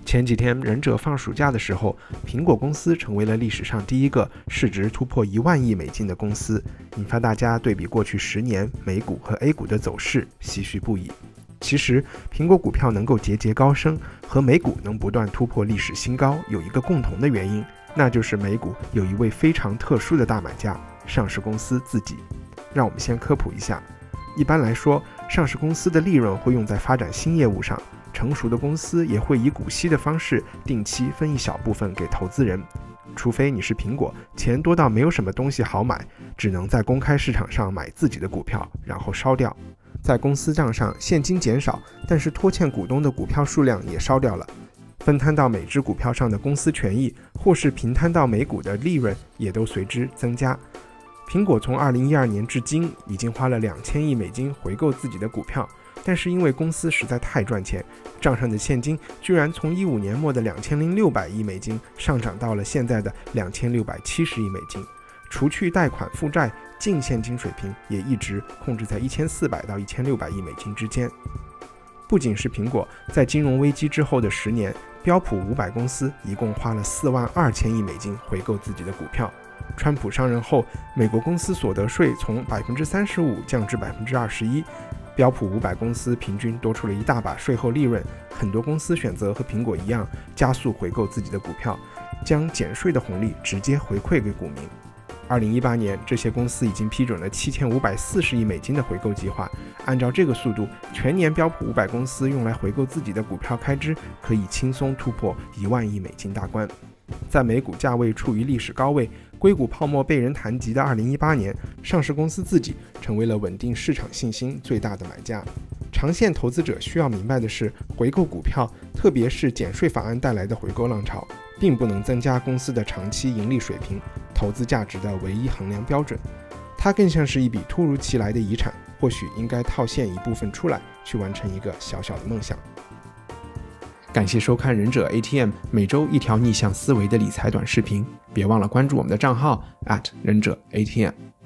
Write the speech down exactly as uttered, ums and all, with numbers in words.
前几天忍者放暑假的时候，苹果公司成为了历史上第一个市值突破一万亿美金的公司，引发大家对比过去十年美股和 A 股的走势唏嘘不已。其实苹果股票能够节节高升，和美股能不断突破历史新高有一个共同的原因，那就是美股有一位非常特殊的大买家，上市公司自己。让我们先科普一下，一般来说，上市公司的利润会用在发展新业务上，成熟的公司也会以股息的方式定期分一小部分给投资人，除非你是苹果，钱多到没有什么东西好买，只能在公开市场上买自己的股票，然后烧掉。在公司账上现金减少，但是拖欠股东的股票数量也烧掉了，分摊到每只股票上的公司权益，或是平摊到每股的利润也都随之增加。苹果从二零一二年至今已经花了两千亿美金回购自己的股票，但是因为公司实在太赚钱，账上的现金居然从一五年末的两千零六百亿美金上涨到了现在的两千六百七十亿美金，除去贷款负债，净现金水平也一直控制在一千四百到一千六百亿美金之间。不仅是苹果，在金融危机之后的十年，标普五百公司一共花了四万二千亿美金回购自己的股票。川普上任后，美国公司所得税从 百分之三十五 降至 百分之二十一， 标普五百公司平均多出了一大把税后利润，很多公司选择和苹果一样加速回购自己的股票，将减税的红利直接回馈给股民。二零一八年，这些公司已经批准了七千五百四十亿美金的回购计划，按照这个速度，全年标普五百公司用来回购自己的股票开支可以轻松突破一万亿美金大关。在美股价位处于历史高位，硅谷泡沫被人谈及的二零一八年，上市公司自己成为了稳定市场信心最大的买家。长线投资者需要明白的是，回购股票，特别是减税法案带来的回购浪潮，并不能增加公司的长期盈利水平，投资价值的唯一衡量标准。它更像是一笔突如其来的遗产，或许应该套现一部分出来，去完成一个小小的梦想。感谢收看忍者 A T M 每周一条逆向思维的理财短视频，别忘了关注我们的账号 at 忍者 A T M。